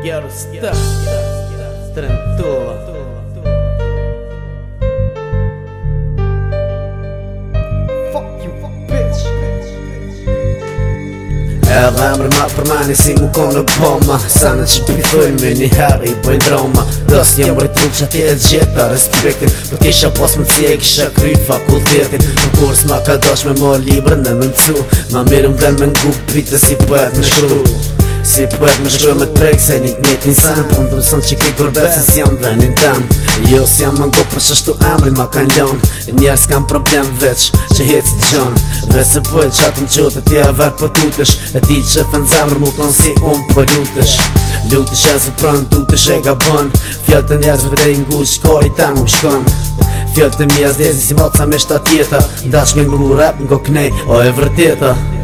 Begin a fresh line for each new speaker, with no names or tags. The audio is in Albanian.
Ghetto stuff, Trentola. Fuck you, bitch.
Edhe emër ma përmani si mu kom në boma. Sana që pithoj me një herë i bëjnë drama. Dos jem rritu që ati e gjeta respektin. Për kisha pos më cije kisha kry fakultetin. Në kurs ma ka dosh me mo librën dhe me mëcu. Ma mirë më ven me ngu pite si poet me shkru. Si poet me shkru me t'prek se një t'njetin sen. Po më të mëson që ki kurbet se si jam venin tem. Jo si jam më ngo për shështu emri ma kan ljon. Njerës kam problem veç që heci t'gjon. Veç se poet që atë më qote t'ja ver po tutesh. E ti që fën zemrë mu kon si unë po lutesh. Lutesh e zë pranë tutesh e gabon. Fjallë të njerëzve dhe i ngush kori ta mu shkon. Fjallë të mija zdezi si moca me shtat jeta. Dash me ngu rap ngo knej o e vërteta.